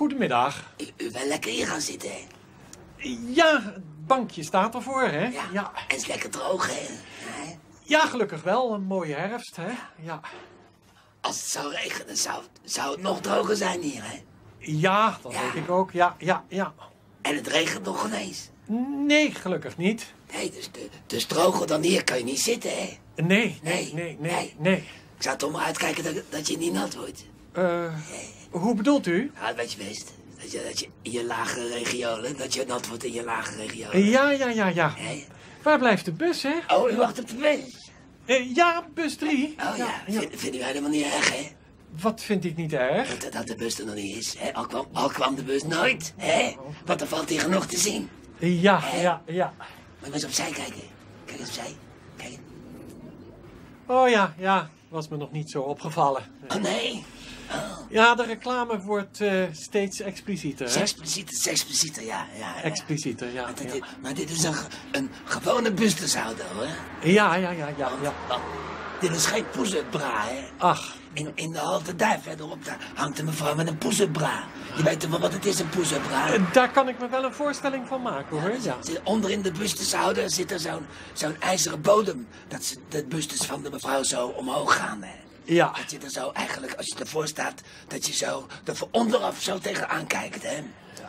Goedemiddag. U wil lekker hier gaan zitten, hè? Ja, het bankje staat ervoor, hè? Ja. En het is lekker droog, hè? Ja, gelukkig wel. Een mooie herfst, hè? Ja. Als het zou regenen, zou het nog droger zijn hier, hè? Ja, dat weet ik ook. Ja. En het regent nog ineens. Nee, gelukkig niet. Nee, dus droger dan hier kan je niet zitten, hè? Nee. Ik zou toch maar uitkijken dat je niet nat wordt. Hoe bedoelt u? Ja, dat weet je best. Dat je in je lagere regionen, dat je nat wordt in je lagere regionen. Ja. Nee? Waar blijft de bus, hè? Oh, u wacht op de bus. Ja, bus 3. Oh ja. Vindt u helemaal niet erg, hè? Wat vind ik niet erg? Dat de bus er nog niet is, hè? Al kwam de bus nooit, hè? Want er valt hier genoeg te zien. Ja. Moet je eens opzij kijken. Kijk eens opzij. Kijk. Oh ja. Was me nog niet zo opgevallen. Oh nee. Ja, de reclame wordt steeds explicieter, hè? Explicieter, ja. Explicieter, ja. Maar dit is een gewone busdeshouder, hoor. Ja. Want dit is geen push-up bra, hè. Ach. In de halte daar verderop, daar hangt een mevrouw met een push-up bra. Je weet toch wel wat het is, een push-up bra? Daar kan ik me wel een voorstelling van maken, hoor. Ja. Onder in de busdeshouder zit er zo'n ijzeren bodem. Dat de bustes van de mevrouw zo omhoog gaan, hè. Ja. Dat je er zo eigenlijk, als je ervoor staat, dat je zo er van onderaf zo tegenaan kijkt, hè.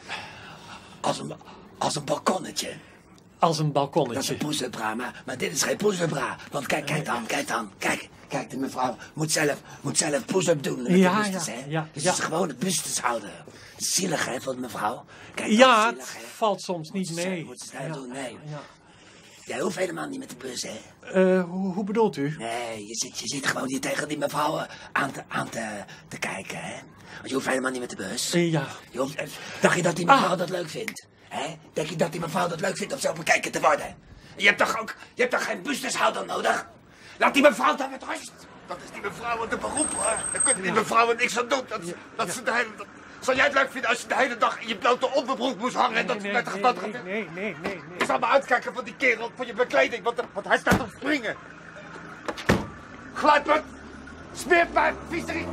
Als een balkonnetje. Als een Dat is balkonnetje. een push-up bra, maar dit is geen push-up bra. Want kijk dan. Kijk, de mevrouw moet zelf push-up doen. Met Ja, de bustes, hè. ja. Dus het is gewoon een busdeshouder. Zielig, hè, voor de mevrouw. Kijk, Ja, zielig, het hè. valt soms niet mee. Moet ze dat doen? Nee. Ja. Jij hoeft helemaal niet met de bus, hè. Hoe bedoelt u? Nee, je zit gewoon hier tegen die mevrouw aan te kijken, hè. Want je hoeft helemaal niet met de bus. Ja. Dacht je dat die mevrouw dat leuk vindt? Hè? Denk je dat die mevrouw dat leuk vindt om zo bekeken te worden? Je hebt toch geen busdeshouder nodig? Laat die mevrouw dan met rust. Dat is die mevrouw de beroep, hoor. Daar kunnen die mevrouwen niks aan doen. Ze de hele... Zou jij het leuk vinden als je de hele dag in je blote onderbroek moest hangen en dat met de gedachte... Nee. Ik zal maar uitkijken van die kerel, van je bekleding, want hij staat op springen. Glijpert, smeerpijp, viezerik.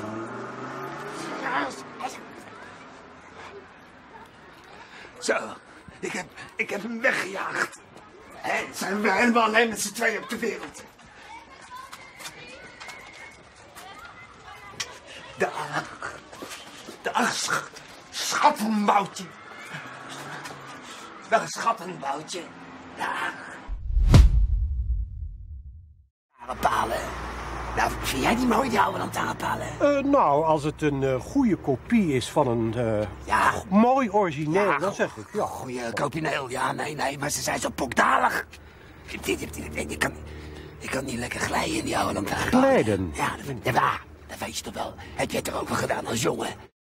Zo, Ik heb hem weggejaagd. Hè, zijn we helemaal alleen met z'n tweeën op de wereld. Dag, schattenboutje. dag schattenboutje. Dag. Lantaarnpalen. Nou, vind jij die mooi, die oude lantaarnpalen? Nou, als het een goede kopie is van een mooi origineel, dan zeg ik ja. Goeie kopineel, ja, nee, maar ze zijn zo pokdalig. Ik kan niet lekker glijden in die oude lantaarnpalen. Glijden? Ja, dat weet je toch wel. Heb jij het er ook wel gedaan als jongen?